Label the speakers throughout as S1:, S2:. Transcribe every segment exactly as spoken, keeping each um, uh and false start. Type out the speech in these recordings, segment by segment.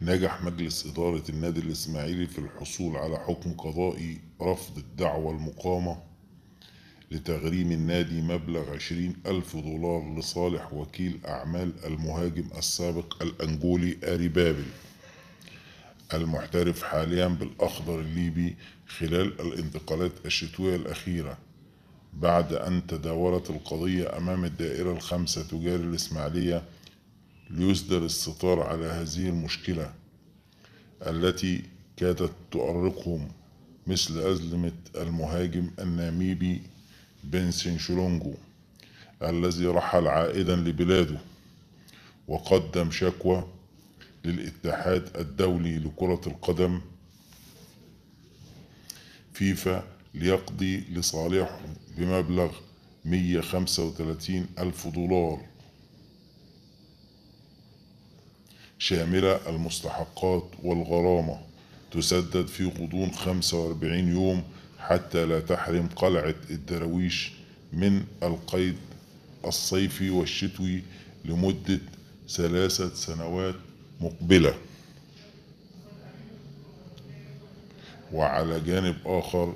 S1: نجح مجلس إدارة النادي الإسماعيلي في الحصول على حكم قضائي رفض الدعوى المقامة لتغريم النادي مبلغ عشرين ألف دولار لصالح وكيل أعمال المهاجم السابق الأنجولي آري بابل، المحترف حاليا بالأخضر الليبي خلال الانتقالات الشتوية الأخيرة، بعد أن تداولت القضية أمام الدائرة الخامسة تجاري الإسماعيلية ليسدل الستار على هذه المشكلة التي كادت تؤرقهم، مثل أزمة المهاجم الناميبي بنسن شولونجو الذي رحل عائدا لبلاده وقدم شكوى للاتحاد الدولي لكرة القدم فيفا ليقضي لصالحه بمبلغ مئة وخمسة وثلاثين ألف دولار شاملة المستحقات والغرامة تسدد في غضون خمسة وأربعين يوم حتى لا تحرم قلعة الدراويش من القيد الصيفي والشتوي لمدة ثلاثة سنوات مقبلة. وعلى جانب آخر،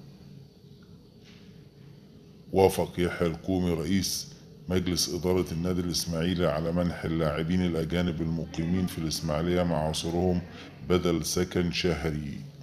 S1: وافق يحيى الكومي رئيس مجلس إدارة النادي الإسماعيلي على منح اللاعبين الأجانب المقيمين في الإسماعيلية معاشرهم بدل سكن شهري.